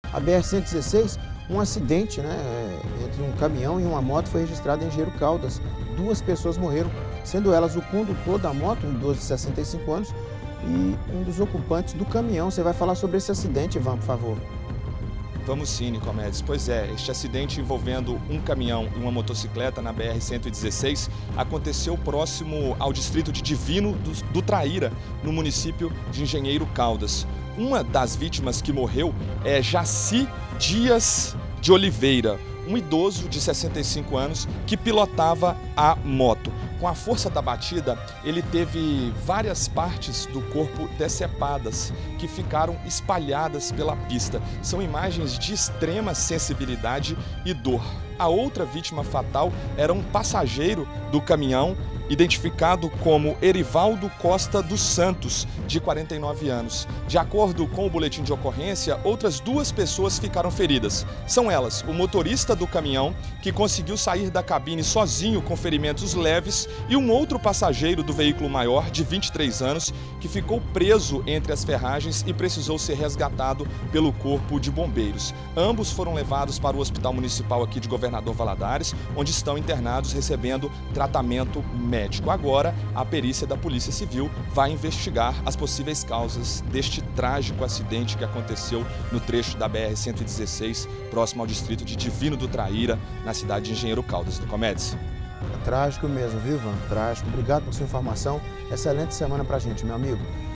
A BR-116, um acidente, né, entre um caminhão e uma moto foi registrado em Engenheiro Caldas. 2 pessoas morreram, sendo elas o condutor da moto, um idoso de 65 anos, e um dos ocupantes do caminhão. Você vai falar sobre esse acidente, Ivan, por favor. Vamos sim, Nicomedes. Pois é, este acidente envolvendo um caminhão e uma motocicleta na BR-116 aconteceu próximo ao distrito de Divino do Traíra, no município de Engenheiro Caldas. Uma das vítimas que morreu é Jaci Dias de Oliveira, um idoso de 65 anos que pilotava a moto. Com a força da batida, ele teve várias partes do corpo decepadas, que ficaram espalhadas pela pista. São imagens de extrema sensibilidade e dor. A outra vítima fatal era um passageiro do caminhão, identificado como Erivaldo Costa dos Santos, de 49 anos. De acordo com o boletim de ocorrência, outras 2 pessoas ficaram feridas. São elas, o motorista do caminhão, que conseguiu sair da cabine sozinho com ferimentos leves, e um outro passageiro do veículo maior, de 23 anos, que ficou preso entre as ferragens e precisou ser resgatado pelo Corpo de Bombeiros. Ambos foram levados para o Hospital Municipal aqui de Governador Valadares, onde estão internados recebendo tratamento médico. Agora, a perícia da Polícia Civil vai investigar as possíveis causas deste trágico acidente que aconteceu no trecho da BR-116, próximo ao distrito de Divino do Traíra, na cidade de Engenheiro Caldas. Nicomedes. É trágico mesmo, viu, Ivan? Trágico. Obrigado por sua informação. Excelente semana pra gente, meu amigo.